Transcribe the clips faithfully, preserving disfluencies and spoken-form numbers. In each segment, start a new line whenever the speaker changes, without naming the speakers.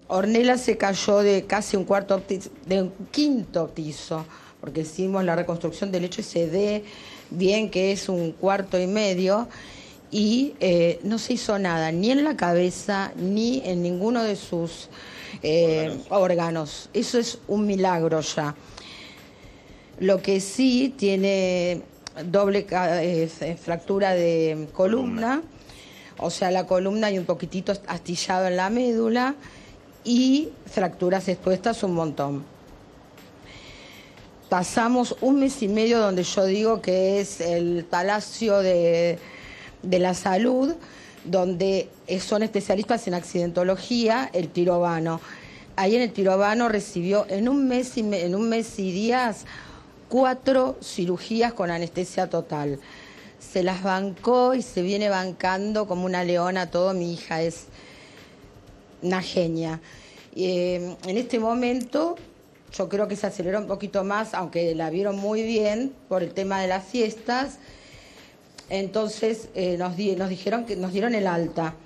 Ornella se cayó de casi un cuarto, de un quinto piso, porque hicimos la reconstrucción del lecho y se ve bien que es un cuarto y medio, y eh, no se hizo nada, ni en la cabeza, ni en ninguno de sus eh, órganos. órganos. Eso es un milagro ya. Lo que sí tiene doble eh, fractura de columna, columna, o sea, la columna y un poquitito astillado en la médula, y fracturas expuestas un montón. Pasamos un mes y medio donde yo digo que es el palacio de, de la salud, donde son especialistas en accidentología, el Tirovano. Ahí en el Tirovano recibió en un mes y, en un mes y días cuatro cirugías con anestesia total. Se las bancó y se viene bancando como una leona todo. Mi hija es una genia. Eh, en este momento yo creo que se aceleró un poquito más, aunque la vieron muy bien por el tema de las siestas. Entonces eh, nos, di, nos dijeron que nos dieron el alta.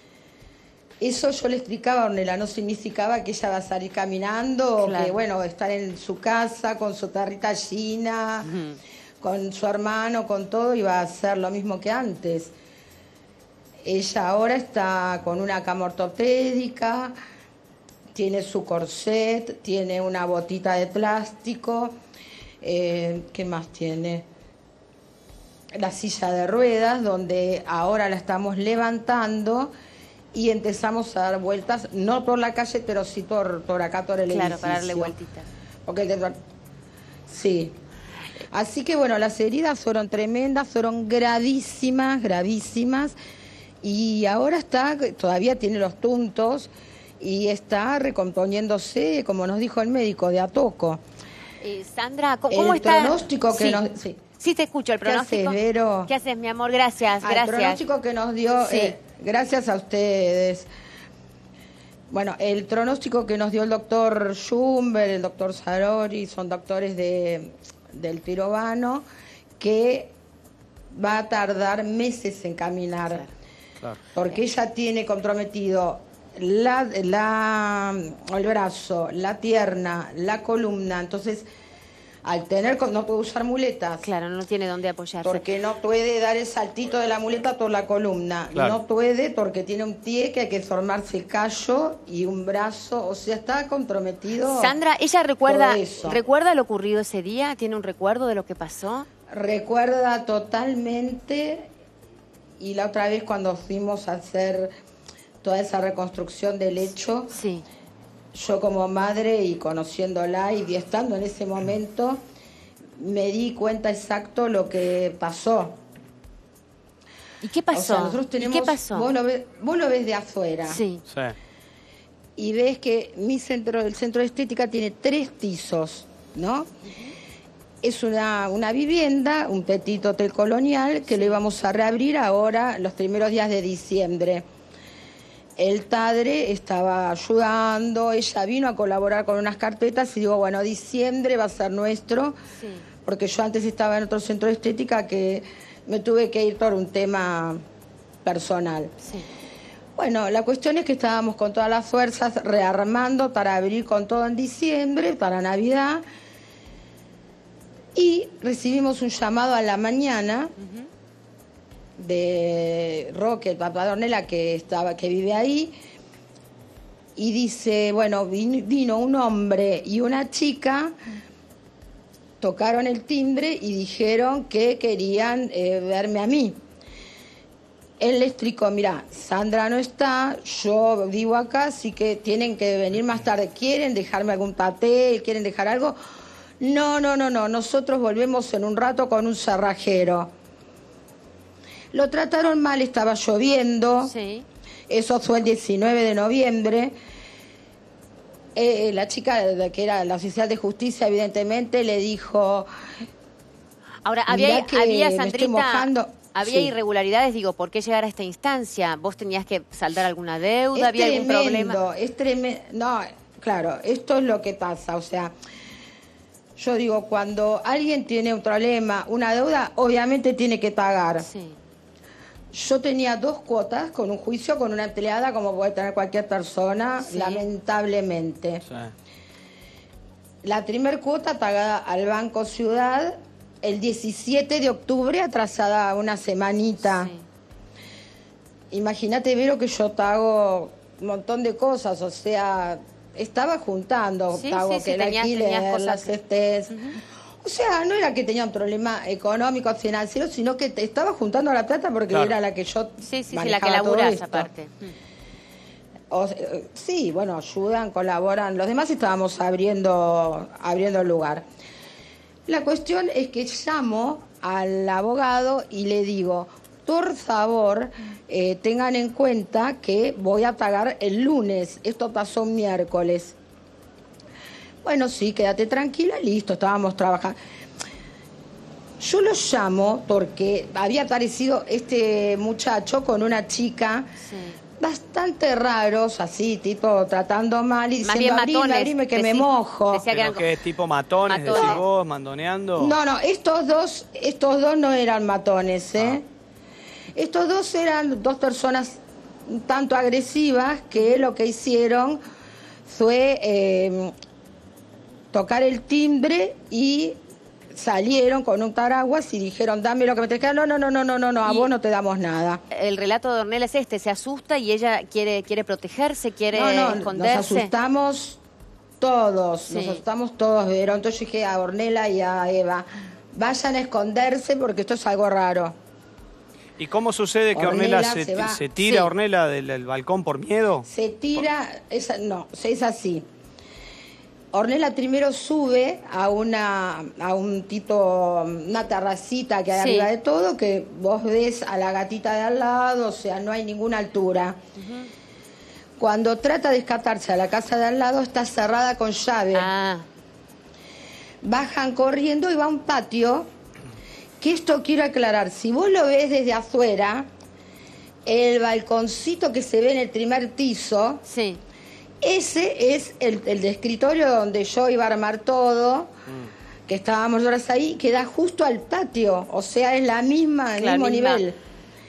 Eso yo le explicaba a Ornella, no significaba que ella va a salir caminando, claro, o que bueno, estar en su casa con su tarrita Gina, uh-huh, con su hermano, con todo, y va a hacer lo mismo que antes. Ella ahora está con una cama ortopédica, tiene su corset, tiene una botita de plástico, eh, ¿qué más tiene? La silla de ruedas, donde ahora la estamos levantando y empezamos a dar vueltas, no por la calle, pero sí por, por acá, por el edificio.
Claro, para darle vueltitas.
Porque el... Sí. Así que bueno, las heridas fueron tremendas, fueron gravísimas, gravísimas. Y ahora está, todavía tiene los puntos y está recomponiéndose, como nos dijo el médico, de a poco.
Eh, Sandra, ¿cómo
el
está?
El pronóstico que
sí.
nos... Sí.
sí, te escucho, el pronóstico.
¿Qué haces, Vero?
¿Qué haces, mi amor? Gracias,
ah,
gracias.
El pronóstico que nos dio,
sí.
eh, gracias a ustedes. Bueno, el pronóstico que nos dio el doctor Schumber, el doctor Sarori, son doctores de, del Tirovano, que va a tardar meses en caminar. Claro. Claro. Porque ella tiene comprometido la, la, el brazo, la pierna, la columna. Entonces, al tener, no puede usar muletas.
Claro, no tiene dónde apoyarse.
Porque no puede dar el saltito de la muleta por la columna. Claro. No puede porque tiene un pie que hay que formarse el callo y un brazo. O sea, está comprometido.
Sandra, ¿ella recuerda, recuerda lo ocurrido ese día? ¿Tiene un recuerdo de lo que pasó?
Recuerda totalmente. Y la otra vez cuando fuimos a hacer toda esa reconstrucción del hecho,
sí,
yo como madre y conociéndola y estando en ese momento, me di cuenta exacto lo que pasó.
¿Y qué pasó?
O sea, nosotros tenemos,
¿Y qué pasó?
Vos lo ves, vos lo ves de afuera.
Sí.
Sí.
Y ves que mi centro, el centro de estética tiene tres pisos, ¿no? Es una, una vivienda, un petit hotel colonial, que sí, lo íbamos a reabrir ahora, los primeros días de diciembre. El padre estaba ayudando, ella vino a colaborar con unas carpetas y digo, bueno, diciembre va a ser nuestro, sí, porque yo antes estaba en otro centro de estética que me tuve que ir por un tema personal.
Sí.
Bueno, la cuestión es que estábamos con todas las fuerzas rearmando para abrir con todo en diciembre, para Navidad. Y recibimos un llamado a la mañana uh-huh. de Roque, el papá de Ornella, que, estaba, que vive ahí, y dice, bueno, vino, vino un hombre y una chica, tocaron el timbre y dijeron que querían eh, verme a mí. Él le explicó, mira, Sandra no está, yo vivo acá, así que tienen que venir más tarde. ¿Quieren dejarme algún papel? ¿Quieren dejar algo? No, no, no, no, nosotros volvemos en un rato con un cerrajero. Lo trataron mal, estaba lloviendo,
sí,
eso fue el diecinueve de noviembre. Eh, la chica que era la oficial de justicia, evidentemente, le dijo...
Ahora, había, había Sandrita,
mojando.
había
Sí.
irregularidades, digo, ¿por qué llegar a esta instancia? ¿Vos tenías que saldar alguna deuda? Es ¿Había
tremendo,
algún problema?
Es tremendo, no, claro, esto es lo que pasa, o sea... Yo digo, cuando alguien tiene un problema, una deuda, obviamente tiene que pagar.
Sí.
Yo tenía dos cuotas con un juicio con una empleada, como puede tener cualquier persona, sí. lamentablemente. Sí. La primer cuota pagada al Banco Ciudad el diecisiete de octubre, atrasada una semanita. Sí. Imagínate, Vero, que yo pago un montón de cosas, o sea, estaba juntando,
sí,
pago
sí,
que
sí,
el
tenías,
alquiler,
tenías
las
que...
estés... Uh-huh. O sea, no era que tenía un problema económico, financiero, sino que te estaba juntando la plata porque
claro.
era la que yo
sí, sí,
manejaba
sí, la que laburás aparte.
O, sí, bueno, ayudan, colaboran. Los demás estábamos abriendo, abriendo el lugar. La cuestión es que llamo al abogado y le digo, por favor, eh, tengan en cuenta que voy a pagar el lunes. Esto pasó un miércoles. Bueno, sí, quédate tranquila, listo, estábamos trabajando. Yo lo llamo porque había aparecido este muchacho con una chica... Sí. Bastante raros, así, tipo, tratando mal y
más
diciendo,
bien matones,
abrime, abrime que
decí,
me mojo.
Decía que eran ¿Qué tipo matones, matones. decís vos, mandoneando?
No, no, estos dos, estos dos no eran matones, ¿eh? Ah. Estos dos eran dos personas un tanto agresivas que lo que hicieron fue eh, tocar el timbre y... salieron con un paraguas y dijeron, dame lo que me tenés que dar. No, no, no, no, no, no, no, a vos no te damos nada.
El relato de Ornella es este, se asusta y ella quiere quiere protegerse, quiere
no, no,
esconderse.
Nos asustamos todos, sí. nos asustamos todos, pero entonces yo dije a Ornella y a Eva, vayan a esconderse porque esto es algo raro.
¿Y cómo sucede que Ornella, Ornella se, se, se tira, sí. Ornella, del, del balcón por miedo?
Se tira, por... es, no, es así. Ornella primero sube a una a un tipo, una terracita que hay sí. arriba de todo, que vos ves a la gatita de al lado, o sea, no hay ninguna altura. Uh-huh. Cuando trata de escaparse a la casa de al lado, está cerrada con llave.
Ah.
Bajan corriendo y va a un patio, que esto quiero aclarar, si vos lo ves desde afuera, el balconcito que se ve en el primer piso...
Sí.
Ese es el, el de escritorio donde yo iba a armar todo, mm. que estábamos horas ahí, que da justo al patio, o sea, es la misma, el la mismo misma. nivel.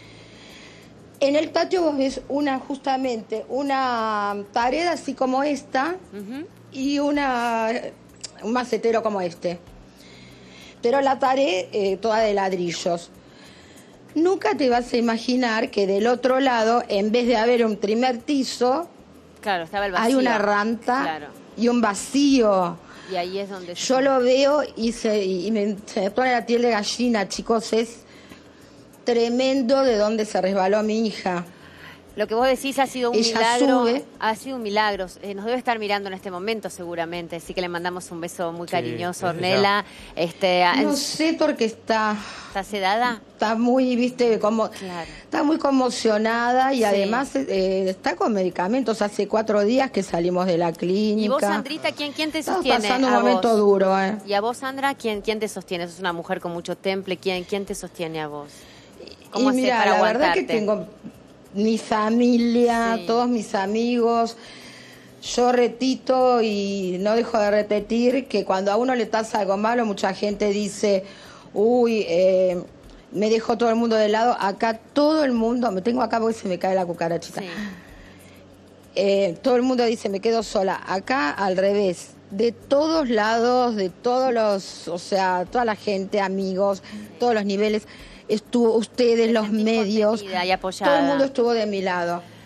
En el patio vos ves una, justamente, una pared así como esta, uh-huh. y una un macetero como este. Pero la pared eh, toda de ladrillos. Nunca te vas a imaginar que del otro lado, en vez de haber un primer piso...
Claro, estaba el vacío.
Hay una ranta claro. y un vacío.
Y ahí es donde...
Yo se... lo veo y, se, y me, se me pone la piel de gallina, chicos. Es tremendo de dónde se resbaló mi hija.
Lo que vos decís ha sido un
Ella
milagro.
Sube.
Ha sido un milagro. Eh, nos debe estar mirando en este momento seguramente. Así que le mandamos un beso muy cariñoso, sí, Ornella. Este,
no en... sé por qué está...
¿Está sedada?
Está muy, viste, como... Claro. Está muy conmocionada y sí. además eh, está con medicamentos. Hace cuatro días que salimos de la clínica.
¿Y vos, Sandrita, quién, quién te sostiene?
Estamos pasando un momento
vos?
duro, ¿eh?
¿Y a vos, Sandra, quién, quién te sostiene? Sos una mujer con mucho temple. ¿Quién, quién te sostiene a vos? ¿Cómo
y mira,
para
la
aguantarte?
verdad que tengo... mi familia, sí. todos mis amigos. Yo repito y no dejo de repetir que cuando a uno le pasa algo malo, mucha gente dice, uy, eh, me dejó todo el mundo de lado. Acá todo el mundo, me tengo acá porque se me cae la cucarachita. Sí. Eh, todo el mundo dice, me quedo sola. Acá al revés, de todos lados, de todos los, o sea, toda la gente, amigos, todos los niveles. Estuvo ustedes, los medios, todo el mundo estuvo de mi lado.